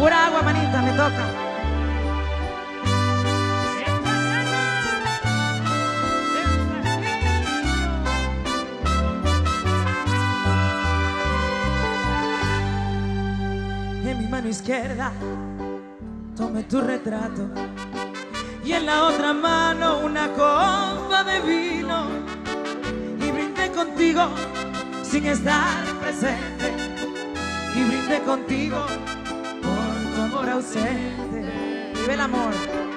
Pura agua, manita, me toca. En mi mano izquierda tomé tu retrato y en la otra mano una copa de vino, y brindé contigo sin estar presente, y brindé contigo por tu amor ausente. Vive el amor.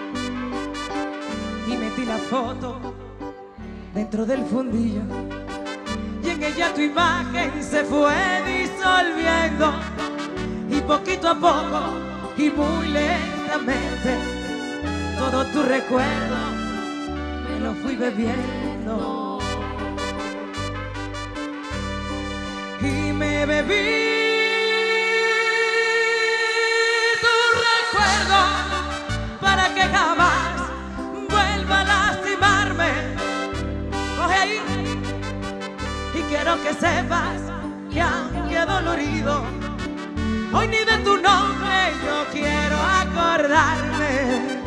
Y metí la foto dentro del fundillo, y en ella tu imagen se fue disolviendo, y poquito a poco y muy lentamente todo tu recuerdo me lo fui bebiendo. Y me bebí tu recuerdo para que jamás vuelva a lastimarme. Coge ahí. Y quiero que sepas que aunque dolorido, hoy ni de tu nombre yo quiero acordarme.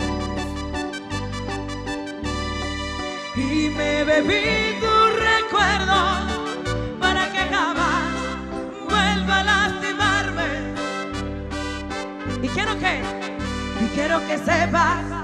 Y me bebí tu recuerdo para que jamás vuelva a lastimarme. Y quiero que sepas